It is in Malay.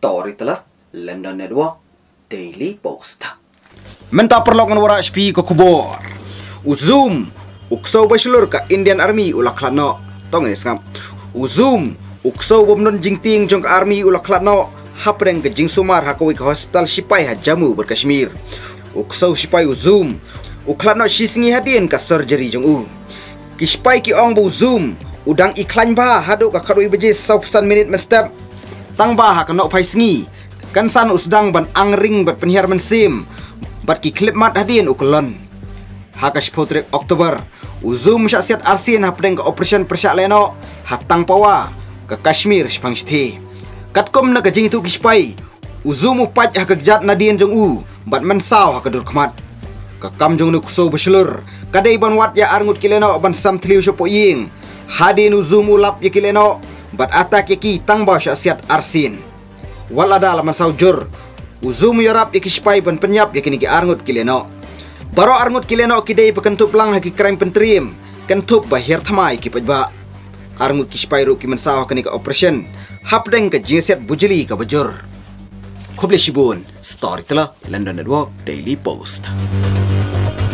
Story telah London Network Daily Post. Menta perlokan wara HP ko kubor. Uzum ukso bachelor ka Indian Army ulaklano. Tong ni skam. Uzum ukso bomnon jingting jong ka Army ulaklano. Hapreng ke jing sumar hakawi ke hospital Sipai ha Jammu berkashmir. Ukso Sipai Uzum uklano shisngi hadien ka surgery jong u. Kispai ki ong bu Zoom udang iklan ba hadu ka karui beje 9 minit men step. Tang ba ha kanok pai sngi. Kan san usdang ban angring bat penhiar men sim. Bat ki klip mat hadien ukelon. Hakash potrek Oktober. Uzum syaksiat arsin hapdeng ke operation persyak leno. Hatang pawa ke Kashmir sipang shti. Katkom na kajing tu kispai. Uzum upat hakajat nadien jong u. Bat mensau hakadur kemat. Kakam jong nu kuso beselur. Kadai ban wat ya arngut kileno ban sam tliu syopo ying. Hadin uzum ulap ya kileno. Bat atak yaki tangba syaksiat arsin. Walada laman saujur. Uzum yarap yaki spai ban penyap yaki niki arngut kileno. Baro arngut kileno kidai pekentup lang haki crime pentrim. Kentup bahir thamai ki pajba. Arngut ki spai ru ki mensawah kani ka operation. Hapdeng ke jinset bujeli ka bajur. Khobli shibun. Story telah London Network Daily Post.